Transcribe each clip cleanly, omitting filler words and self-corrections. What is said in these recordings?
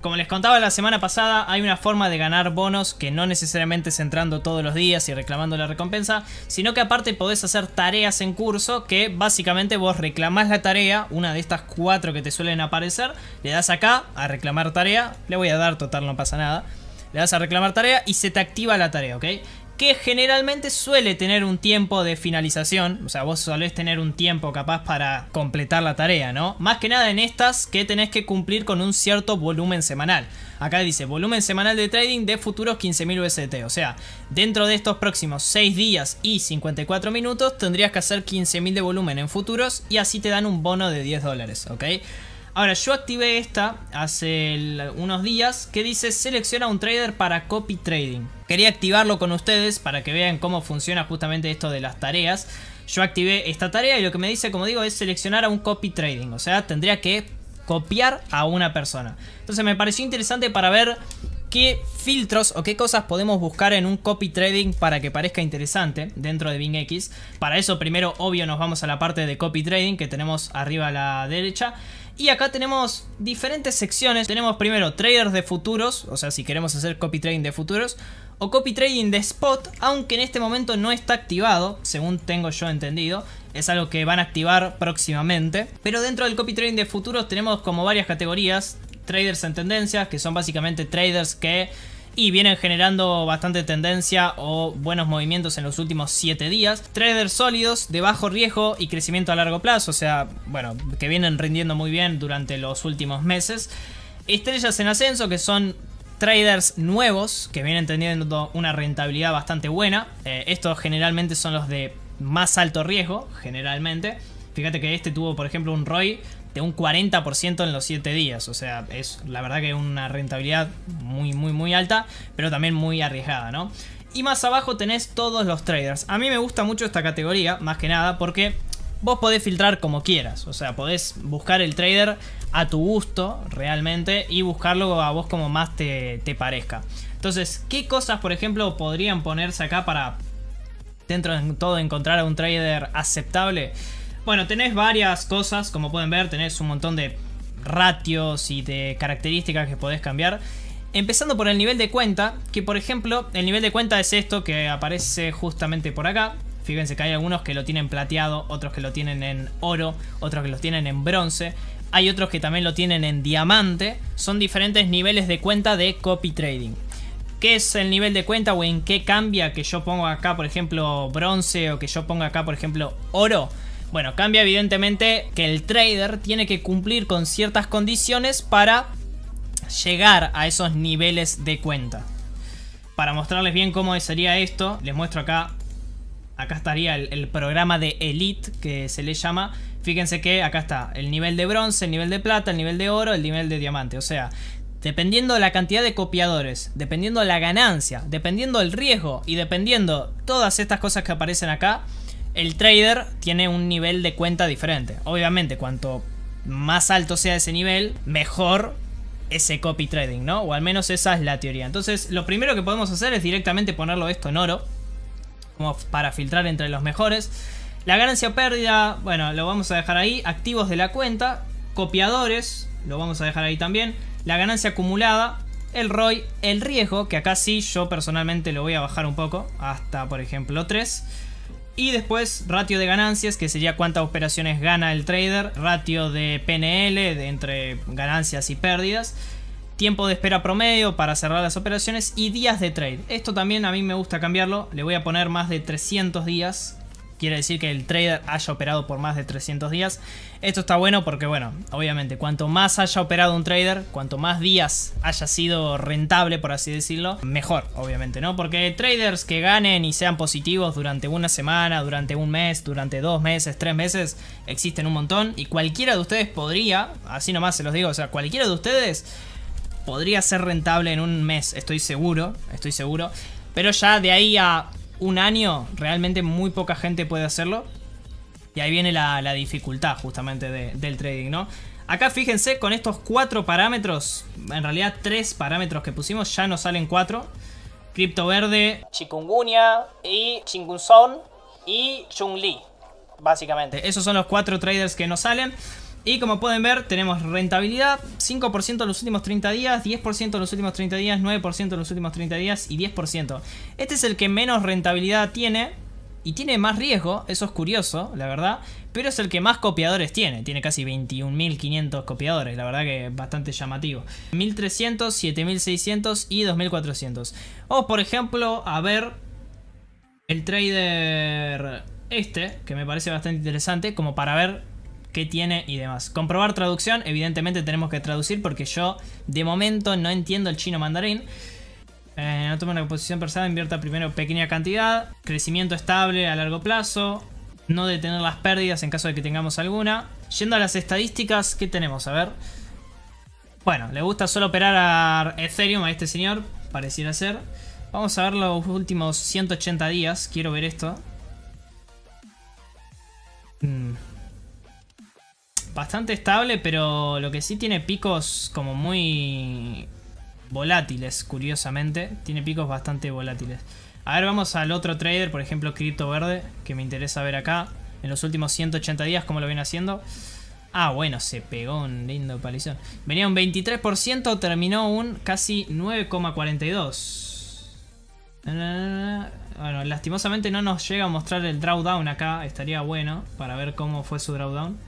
como les contaba la semana pasada, hay una forma de ganar bonos que no necesariamente es entrando todos los días y reclamando la recompensa, sino que aparte podés hacer tareas en curso que básicamente vos reclamás la tarea, una de estas 4 que te suelen aparecer, le das acá a reclamar tarea, le voy a dar, total no pasa nada, le das a reclamar tarea y se te activa la tarea, ¿ok? Que generalmente suele tener un tiempo de finalización, o sea, vos solés tener un tiempo capaz para completar la tarea, ¿no? Más que nada en estas que tenés que cumplir con un cierto volumen semanal. Acá dice, volumen semanal de trading de futuros 15.000 UST, o sea, dentro de estos próximos 6 días y 54 minutos tendrías que hacer 15.000 de volumen en futuros y así te dan un bono de $10, ¿ok? Ahora, yo activé esta hace unos días que dice selecciona un trader para copy trading. Quería activarlo con ustedes para que vean cómo funciona justamente esto de las tareas. Yo activé esta tarea y lo que me dice, como digo, es seleccionar a un copy trading. O sea, tendría que copiar a una persona. Entonces me pareció interesante para ver qué filtros o qué cosas podemos buscar en un copy trading para que parezca interesante dentro de BingX. Para eso primero, obvio, nos vamos a la parte de copy trading que tenemos arriba a la derecha. Y acá tenemos diferentes secciones. Tenemos primero traders de futuros, o sea, si queremos hacer copy trading de futuros, o copy trading de spot, aunque en este momento no está activado, según tengo yo entendido. Es algo que van a activar próximamente. Pero dentro del copy trading de futuros tenemos como varias categorías. Traders en tendencias, que son básicamente traders que vienen generando bastante tendencia o buenos movimientos en los últimos 7 días. Traders sólidos, de bajo riesgo y crecimiento a largo plazo, o sea, bueno, que vienen rindiendo muy bien durante los últimos meses. Estrellas en ascenso, que son traders nuevos, que vienen teniendo una rentabilidad bastante buena. Estos generalmente son los de más alto riesgo, generalmente. Fíjate que este tuvo, por ejemplo, un ROI de un 40% en los 7 días. O sea, es la verdad que una rentabilidad muy alta, pero también muy arriesgada, ¿no? Y más abajo tenés todos los traders. A mí me gusta mucho esta categoría, más que nada, porque vos podés filtrar como quieras. O sea, podés buscar el trader a tu gusto, realmente, y buscarlo a vos como más te parezca. Entonces, ¿qué cosas, por ejemplo, podrían ponerse acá para, dentro de todo, encontrar a un trader aceptable? Bueno, tenés varias cosas, como pueden ver, tenés un montón de ratios y de características que podés cambiar. Empezando por el nivel de cuenta, que por ejemplo, el nivel de cuenta es esto que aparece justamente por acá. Fíjense que hay algunos que lo tienen plateado, otros que lo tienen en oro, otros que lo tienen en bronce. Hay otros que también lo tienen en diamante. Son diferentes niveles de cuenta de copy trading. ¿Qué es el nivel de cuenta o en qué cambia que yo pongo acá, por ejemplo, bronce o que yo ponga acá, por ejemplo, oro? Bueno, cambia evidentemente que el trader tiene que cumplir con ciertas condiciones para llegar a esos niveles de cuenta. Para mostrarles bien cómo sería esto, les muestro acá. Acá estaría el programa de Elite, que se le llama. Fíjense que acá está el nivel de bronce, el nivel de plata, el nivel de oro, el nivel de diamante. O sea, dependiendo de la cantidad de copiadores, dependiendo de la ganancia, dependiendo del riesgo y dependiendo todas estas cosas que aparecen acá, el trader tiene un nivel de cuenta diferente. Obviamente, cuanto más alto sea ese nivel, mejor ese copy trading, ¿no? O al menos esa es la teoría. Entonces, lo primero que podemos hacer es directamente ponerlo esto en oro, como para filtrar entre los mejores. La ganancia o pérdida, bueno, lo vamos a dejar ahí. Activos de la cuenta, copiadores, lo vamos a dejar ahí también. La ganancia acumulada, el ROI, el riesgo, que acá sí yo personalmente lo voy a bajar un poco, hasta por ejemplo 3. Y después ratio de ganancias, que sería cuántas operaciones gana el trader. Ratio de PNL, de entre ganancias y pérdidas. Tiempo de espera promedio para cerrar las operaciones. Y días de trade. Esto también a mí me gusta cambiarlo. Le voy a poner más de 300 días. Quiere decir que el trader haya operado por más de 300 días. Esto está bueno porque, bueno, obviamente, cuanto más haya operado un trader, cuanto más días haya sido rentable, por así decirlo, mejor, obviamente, ¿no? Porque traders que ganen y sean positivos durante una semana, durante un mes, durante 2 meses, 3 meses, existen un montón. Y cualquiera de ustedes podría, así nomás se los digo, o sea, cualquiera de ustedes podría ser rentable en un mes, estoy seguro. Pero ya de ahí a un año, realmente muy poca gente puede hacerlo. Y ahí viene la dificultad justamente del trading, ¿no? Acá fíjense, con estos 4 parámetros, en realidad 3 parámetros que pusimos, ya nos salen 4. Cripto verde, chikungunya y chingunson y chun-li, básicamente. Esos son los 4 traders que nos salen. Y como pueden ver, tenemos rentabilidad 5% en los últimos 30 días, 10% en los últimos 30 días, 9% en los últimos 30 días y 10%. Este es el que menos rentabilidad tiene y tiene más riesgo, eso es curioso, la verdad. Pero es el que más copiadores tiene, tiene casi 21.500 copiadores, la verdad que es bastante llamativo. 1.300, 7.600 y 2.400. Vamos por ejemplo a ver el trader este, que me parece bastante interesante, como para ver qué tiene y demás. Comprobar traducción, evidentemente tenemos que traducir porque yo de momento no entiendo el chino mandarín. No toma una posición persona, invierta primero pequeña cantidad, crecimiento estable a largo plazo, no detener las pérdidas en caso de que tengamos alguna. Yendo a las estadísticas, ¿qué tenemos? A ver. Bueno, le gusta solo operar a Ethereum a este señor, pareciera ser. Vamos a ver los últimos 180 días, quiero ver esto. Bastante estable, pero lo que sí tiene picos como muy volátiles, curiosamente. Tiene picos bastante volátiles. A ver, vamos al otro trader, por ejemplo, Cripto Verde, que me interesa ver acá. En los últimos 180 días, ¿cómo lo viene haciendo? Ah, bueno, se pegó un lindo palizón. Venía un 23%, terminó un casi 9,42. Bueno, lastimosamente no nos llega a mostrar el drawdown acá. Estaría bueno para ver cómo fue su drawdown.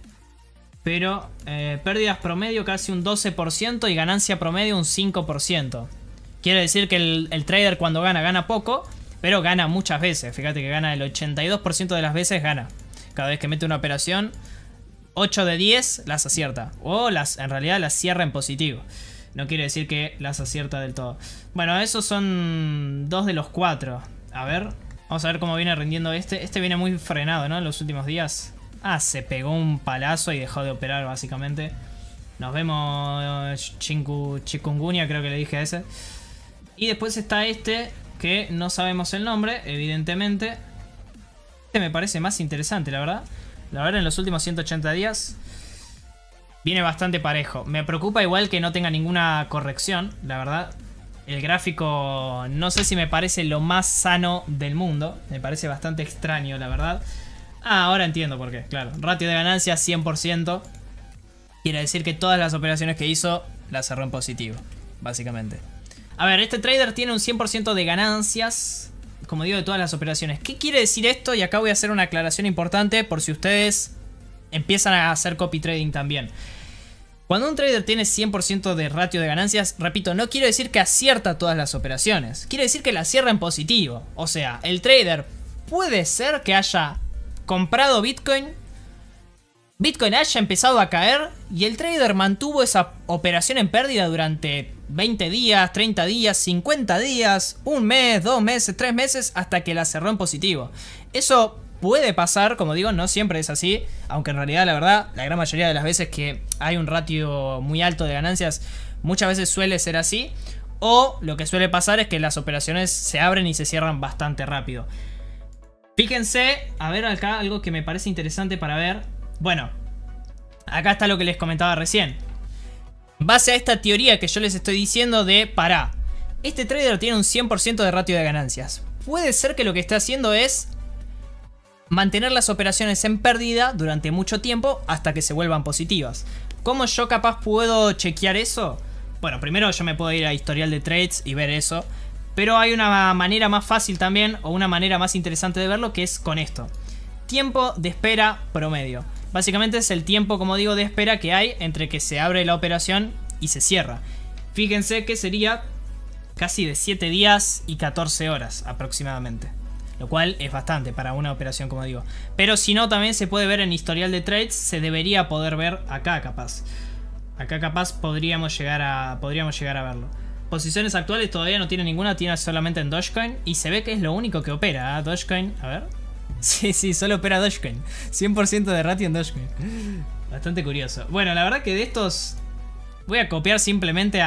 Pero pérdidas promedio casi un 12% y ganancia promedio un 5%. Quiere decir que el trader cuando gana, gana poco, pero gana muchas veces. Fíjate que gana el 82% de las veces gana. Cada vez que mete una operación, 8 de 10 las acierta. O en realidad las cierra en positivo. No quiere decir que las acierta del todo. Bueno, esos son 2 de los 4. A ver, vamos a ver cómo viene rindiendo este. Este viene muy frenado, ¿no? En los últimos días. Ah, se pegó un palazo y dejó de operar básicamente. Nos vemos chikungunya, creo que le dije a ese. Y después está este, que no sabemos el nombre, evidentemente. Este me parece más interesante, la verdad. La verdad, en los últimos 180 días viene bastante parejo. Me preocupa igual que no tenga ninguna corrección, la verdad. El gráfico no sé si me parece lo más sano del mundo. Me parece bastante extraño, la verdad. Ah, ahora entiendo por qué, claro. Ratio de ganancias 100%. Quiere decir que todas las operaciones que hizo las cerró en positivo, básicamente. A ver, este trader tiene un 100% de ganancias, como digo, de todas las operaciones. ¿Qué quiere decir esto? Y acá voy a hacer una aclaración importante por si ustedes empiezan a hacer copy trading también. Cuando un trader tiene 100% de ratio de ganancias, repito, no quiere decir que acierta todas las operaciones. Quiere decir que las cierra en positivo. O sea, el trader puede ser que haya comprado Bitcoin haya empezado a caer y el trader mantuvo esa operación en pérdida durante 20 días, 30 días, 50 días, un mes, 2 meses, 3 meses, hasta que la cerró en positivo. Eso puede pasar, como digo, no siempre es así, aunque en realidad, la verdad, la gran mayoría de las veces que hay un ratio muy alto de ganancias, muchas veces suele ser así, o lo que suele pasar es que las operaciones se abren y se cierran bastante rápido. Fíjense, a ver acá algo que me parece interesante para ver. Bueno, acá está lo que les comentaba recién. En base a esta teoría que yo les estoy diciendo de este trader tiene un 100% de ratio de ganancias. Puede ser que lo que esté haciendo es mantener las operaciones en pérdida durante mucho tiempo hasta que se vuelvan positivas. ¿Cómo yo capaz puedo chequear eso? Bueno, primero yo me puedo ir a historial de trades y ver eso. Pero hay una manera más fácil también, o una manera más interesante de verlo, que es con esto. Tiempo de espera promedio. Básicamente es el tiempo, como digo, de espera que hay entre que se abre la operación y se cierra. Fíjense que sería casi de 7 días y 14 horas aproximadamente. Lo cual es bastante para una operación, como digo. Pero si no, también se puede ver en historial de trades. Se debería poder ver acá capaz. Acá capaz podríamos llegar a verlo. Posiciones actuales todavía no tiene ninguna, tiene solamente en Dogecoin. Y se ve que es lo único que opera, ¿eh? Dogecoin, a ver. Sí, solo opera Dogecoin. 100% de ratio en Dogecoin. Bastante curioso. Bueno, la verdad que de estos voy a copiar simplemente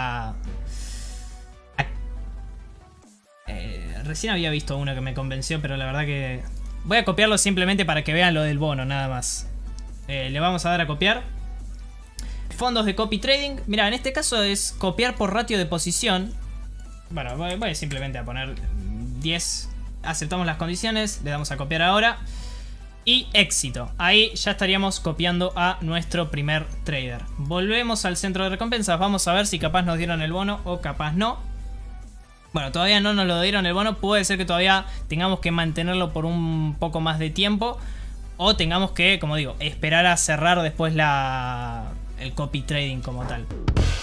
recién había visto uno que me convenció, pero la verdad que voy a copiarlo simplemente para que vean lo del bono, nada más. Le vamos a dar a copiar. Fondos de copy trading. Mira, en este caso es copiar por ratio de posición. Bueno, voy simplemente a poner 10. Aceptamos las condiciones. Le damos a copiar ahora. Y éxito. Ahí ya estaríamos copiando a nuestro primer trader. Volvemos al centro de recompensas. Vamos a ver si capaz nos dieron el bono o capaz no. Bueno, todavía no nos lo dieron el bono. Puede ser que todavía tengamos que mantenerlo por un poco más de tiempo. O tengamos que, como digo, esperar a cerrar después el copy trading como tal.